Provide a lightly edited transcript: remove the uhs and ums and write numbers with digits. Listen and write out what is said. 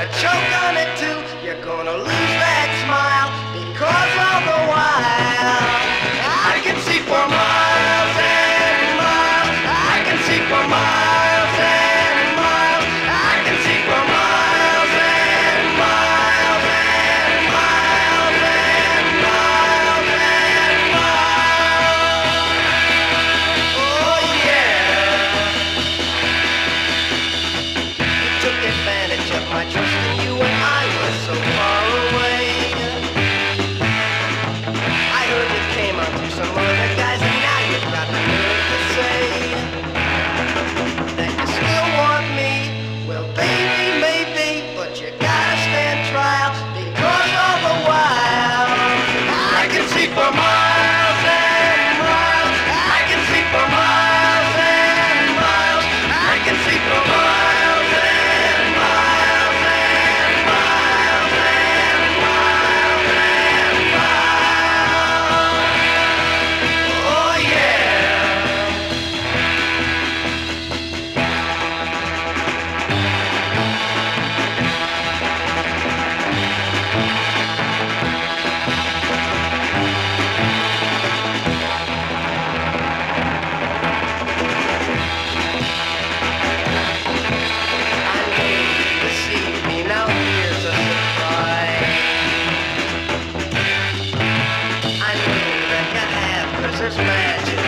choke on it too. You're gonna lose that smile, because all the while I can see for miles and miles. I can see for miles and miles. I can see for miles and miles and miles and miles and miles. Oh yeah. You took advantage of my trust in you when I was so far away. I heard you came on to some other guys, and now you've got the nerve to say that you still want me. Well, baby, maybe, but you gotta stand trial, because all the while I can see for miles and miles. I can see for miles and miles. I can see for miles and miles and miles and miles and miles. Oh yeah. I knew you deceived me, now here's a surprise. I knew that you have, 'cause there's magic